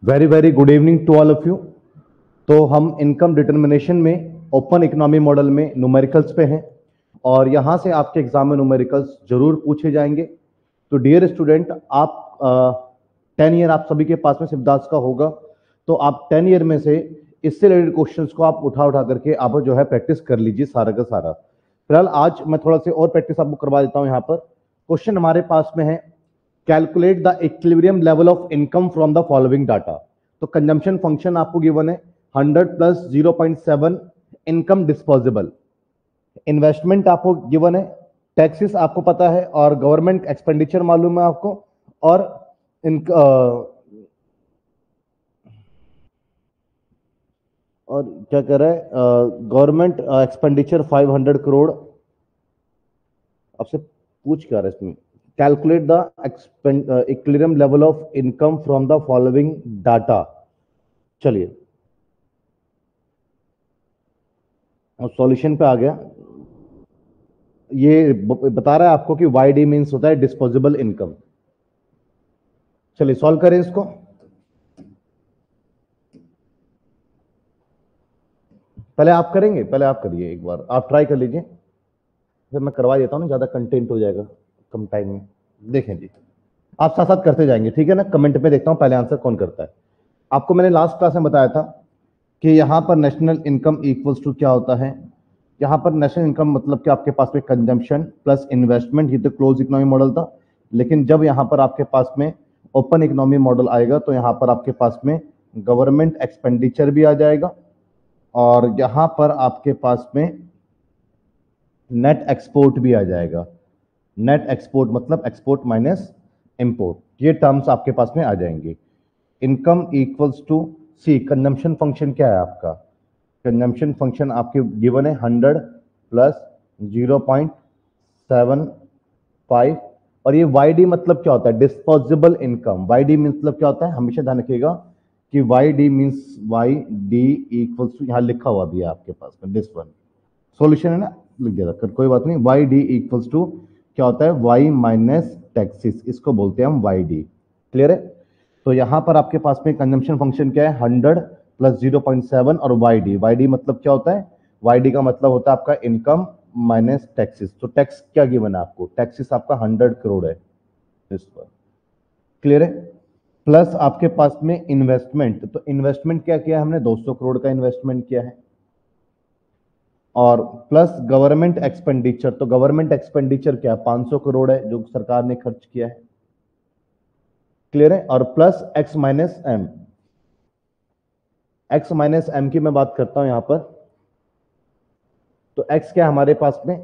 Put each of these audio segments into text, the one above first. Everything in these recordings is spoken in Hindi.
Very very good evening to all of you. तो हम इनकम डिटर्मिनेशन में ओपन इकोनॉमी मॉडल में न्यूमेरिकल्स पे हैं और यहाँ से आपके एग्जाम में न्यूमेरिकल्स जरूर पूछे जाएंगे। तो डियर स्टूडेंट, आप 10 ईयर आप सभी के पास में सिद्धार्थ का होगा, तो आप 10 ईयर में से इससे रिलेटेड क्वेश्चंस को आप उठा उठा करके आप जो है प्रैक्टिस कर लीजिए सारा का सारा। फिलहाल आज मैं थोड़ा सा और प्रैक्टिस आपको करवा देता हूँ। यहाँ पर क्वेश्चन हमारे पास में है, calculate the equilibrium level of income from the following data. तो कंजम्पशन फंक्शन आपको गिवन है 100 प्लस 0.7 इनकम डिस्पोजेबल, इन्वेस्टमेंट आपको गिवन है, टैक्सेस आपको पता है और गवर्नमेंट एक्सपेंडिचर मालूम है आपको, और और क्या कह रहा है, गवर्नमेंट एक्सपेंडिचर 500 करोड़। आपसे पूछ क्या रहा है इसमें, calculate the equilibrium level of income from the following data. चलिए सॉल्यूशन पे आ गया। ये बता रहा है आपको कि वाई डी मीन्स होता है डिस्पोजेबल इनकम। चलिए सॉल्व करें इसको। पहले आप करेंगे, पहले आप करिए, एक बार आप ट्राई कर लीजिए, फिर मैं करवा देता हूँ ना, ज्यादा कंटेंट हो जाएगा कम टाइम में। देखें जी, आप साथ साथ करते जाएंगे, ठीक है ना। कमेंट में देखता हूं पहले आंसर कौन करता है। आपको मैंने लास्ट क्लास में बताया था कि यहां पर नेशनल इनकम इक्वल्स टू क्या होता है। यहां पर नेशनल इनकम मतलब कि आपके पास में कंजम्पशन प्लस इन्वेस्टमेंट, ये तो क्लोज इकोनॉमी मॉडल था। लेकिन जब यहां पर आपके पास में ओपन इकोनॉमी मॉडल आएगा तो यहां पर आपके पास में गवर्नमेंट एक्सपेंडिचर भी आ जाएगा और यहां पर आपके पास में नेट एक्सपोर्ट भी आ जाएगा। नेट एक्सपोर्ट मतलब एक्सपोर्ट माइनस इंपोर्ट, ये टर्म्स आपके पास में आ जाएंगे। Income equals to C, consumption function क्या है आपका, कंजम्पशन फंक्शन आपके गिवन है 100 प्लस 0.75, और ये वाई डी मतलब क्या होता है, डिस्पोजेबल इनकम। वाई डी मतलब क्या होता है, हमेशा ध्यान रखिएगा कि Y D means Y D equals to, यहां लिखा हुआ भी है आपके पास में, दिस वन सॉल्यूशन है ना, लिख दिया था, कोई बात नहीं। वाई डी इक्वल्स टू क्या होता है, वाई माइनस टैक्सेस, इसको बोलते हैं हम वाई डी। क्लियर है। तो यहां पर आपके पास में कंजम्पशन फंक्शन क्या है, 100 प्लस 0.7 और वाई डी। वाई डी मतलब क्या होता है, वाई डी का मतलब होता है आपका इनकम माइनस टैक्सेस। तो टैक्स क्या गिवन है आपको, टैक्सेस आपका 100 करोड़ है इस पर। क्लियर है। प्लस आपके पास में इन्वेस्टमेंट, तो इन्वेस्टमेंट क्या किया हमने, 200 करोड़ का इन्वेस्टमेंट किया है। और प्लस गवर्नमेंट एक्सपेंडिचर, तो गवर्नमेंट एक्सपेंडिचर क्या है, 500 करोड़ है जो सरकार ने खर्च किया है। क्लियर है। और plus X minus M, X minus M की मैं बात करता हूं यहां पर। तो एक्स क्या है हमारे पास में,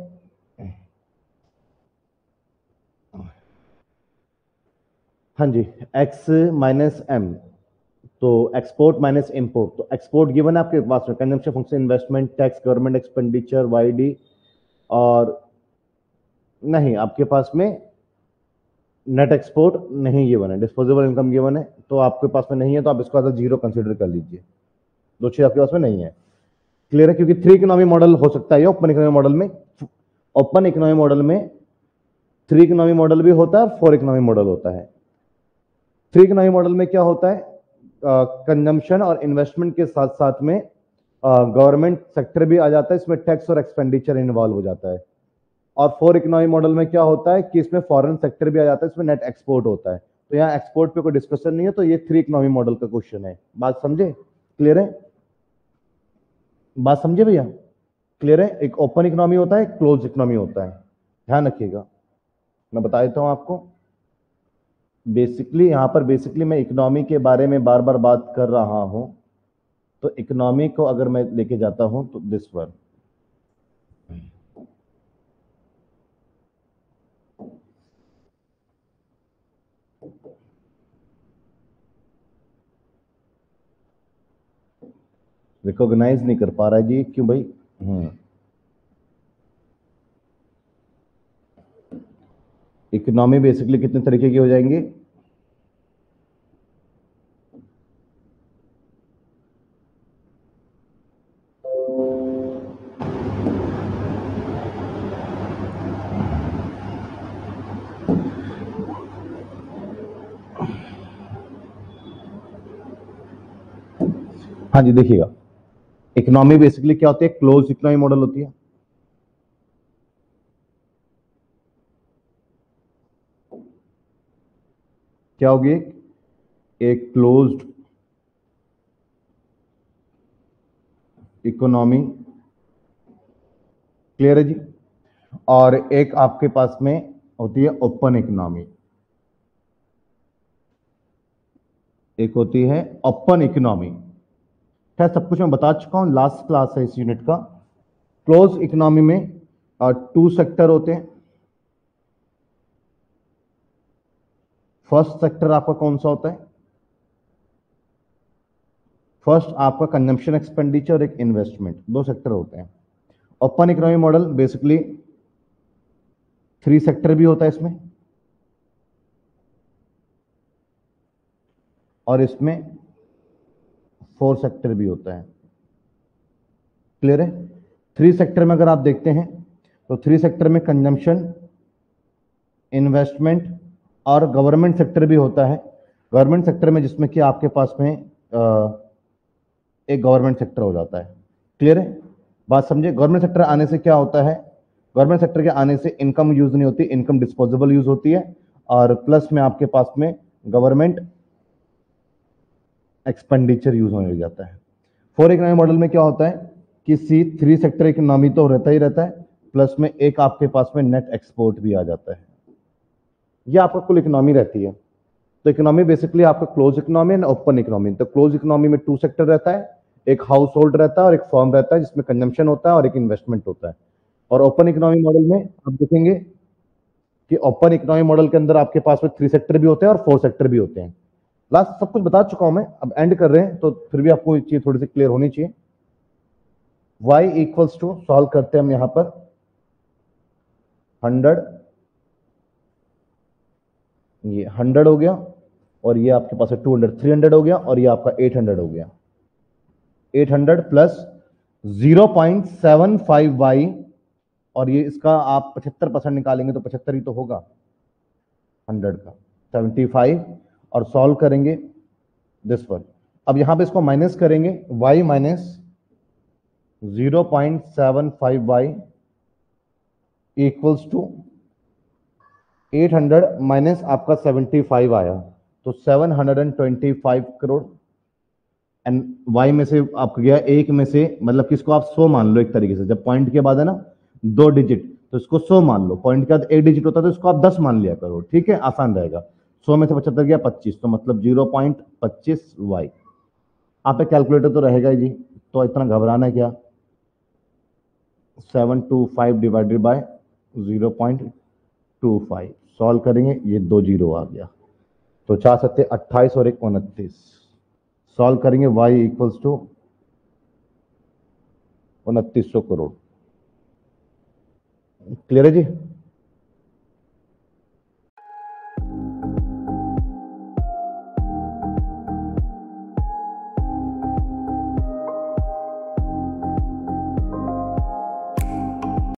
हाँ जी, एक्स माइनस एम, तो एक्सपोर्ट माइनस इंपोर्ट। तो एक्सपोर्ट गिवन है आपके पास में, consumption function, investment, tax, government expenditure, Y D, और नहीं आपके पास में नेट एक्सपोर्ट नहीं गिवन है, डिस्पोजेबल इनकम गिवन है। तो आपके पास में नहीं है तो आप इसको जीरो कंसीडर कर लीजिए, दो चीज आपके पास में नहीं है। क्लियर है, क्योंकि 3 इकोनॉमी मॉडल हो सकता है ओपन इकोनॉमी मॉडल में। ओपन इकोनॉमी मॉडल में 3 इकोनॉमी मॉडल भी होता है और 4 इकोनॉमी मॉडल होता है। 3 इकोनॉमी मॉडल में क्या होता है, कंजम्पशन और इन्वेस्टमेंट के साथ साथ में गवर्नमेंट सेक्टर भी आ जाता है, इसमें टैक्स और एक्सपेंडिचर इन्वॉल्व हो जाता है। और 4 इकोनॉमी मॉडल में क्या होता है कि इसमें फॉरेन सेक्टर भी आ जाता है, इसमें नेट एक्सपोर्ट होता है। तो यहाँ एक्सपोर्ट पे कोई डिस्कशन नहीं है, तो ये 3 इकोनॉमी मॉडल का क्वेश्चन है। बात समझे, क्लियर है, बात समझे भैया, क्लियर है। एक ओपन इकोनॉमी होता है, एक क्लोज इकोनॉमी होता है, ध्यान रखिएगा। मैं बता देता हूं आपको, बेसिकली यहां पर बेसिकली मैं इकोनॉमी के बारे में बार बार बात कर रहा हूं। तो इकोनॉमी को अगर मैं लेके जाता हूं तो दिस वन, रिकॉग्नाइज नहीं कर पा रहा है जी, क्यों भाई। इकोनॉमी बेसिकली कितने तरीके की हो जाएंगी, हाँ जी, देखिएगा, इकोनॉमी बेसिकली क्या होती है, क्लोज इकोनॉमी मॉडल होती है। क्या होगी, एक क्लोज्ड इकोनॉमी, क्लियर है जी। और एक आपके पास में होती है ओपन इकोनॉमी, एक होती है ओपन इकोनॉमी। खैर सब कुछ मैं बता चुका हूं, लास्ट क्लास है इस यूनिट का। क्लोज इकोनॉमी में टू सेक्टर होते हैं। फर्स्ट सेक्टर आपका कौन सा होता है, फर्स्ट आपका कंजम्पशन एक्सपेंडिचर और एक इन्वेस्टमेंट, दो सेक्टर होते हैं। Open economy model basically three sector भी होता है इसमें, और इसमें फोर सेक्टर भी होता है, क्लियर है। थ्री सेक्टर में अगर आप देखते हैं तो थ्री सेक्टर में कंजम्पशन, इन्वेस्टमेंट और गवर्नमेंट सेक्टर भी होता है। गवर्नमेंट सेक्टर में जिसमें कि आपके पास में एक गवर्नमेंट सेक्टर हो जाता है, क्लियर है। बात समझे, गवर्नमेंट सेक्टर आने से क्या होता है, गवर्नमेंट सेक्टर के आने से इनकम यूज नहीं होती, इनकम डिस्पोजेबल यूज होती है, और प्लस में आपके पास में गवर्नमेंट एक्सपेंडिचर यूज होने लग जाता है। फोर इकोनॉमी मॉडल में क्या होता है, किसी थ्री सेक्टर इकोनॉमी तो रहता ही रहता है, प्लस में एक आपके पास में नेट एक्सपोर्ट भी आ जाता है। ये आपका कुल इकोनॉमी रहती है। तो इकोनॉमी बेसिकली आपका close economy and open economy. तो क्लोज इकोनॉमी में टू सेक्टर रहता है, एक हाउस होल्ड रहता है और एक फर्म रहता है जिसमें कंजम्पशन होता है और एक इन्वेस्टमेंट होता है। और ओपन इकोनॉमी मॉडल में आप देखेंगे कि ओपन इकोनॉमी मॉडल के अंदर आपके पास में थ्री सेक्टर भी होते हैं और फोर सेक्टर भी होते हैं। लास्ट सब कुछ बता चुका हूं मैं, अब एंड कर रहे हैं, तो फिर भी आपको ये चीज थोड़ी सी क्लियर होनी चाहिए। y इक्वल्स टू, सॉल्व करते हैं हम यहां पर 100, ये 100 हो गया, और ये आपके पास है 200, 300 हो गया, और ये आपका 800 हो गया। 800 प्लस 0.75y, और ये इसका आप 75% निकालेंगे तो 75 ही तो होगा 100 का, 75, और सॉल्व करेंगे दिस वन। अब यहां पे इसको माइनस करेंगे, y minus 0.75y equals to 800 minus आपका 75 आया, तो 725 करोड़। एंड y में से आपको गया एक में से, मतलब कि इसको आप 100 मान लो एक तरीके से, जब पॉइंट के बाद है ना दो डिजिट, तो इसको 100 मान लो, पॉइंट के बाद एक डिजिट होता है तो इसको आप 10 मान लिया करो, ठीक है, आसान रहेगा। 100 में से 75 गया 25, तो मतलब 0.25y। आप पे कैलकुलेटर तो रहेगा ही जी, तो इतना घबराना क्या, 725 डिवाइडेड बाय 0.25, सॉल्व करेंगे, ये दो जीरो आ गया, तो 4 सत्ते 28 और एक 29, सॉल्व करेंगे y equals to 2900 crore. Clear है जी।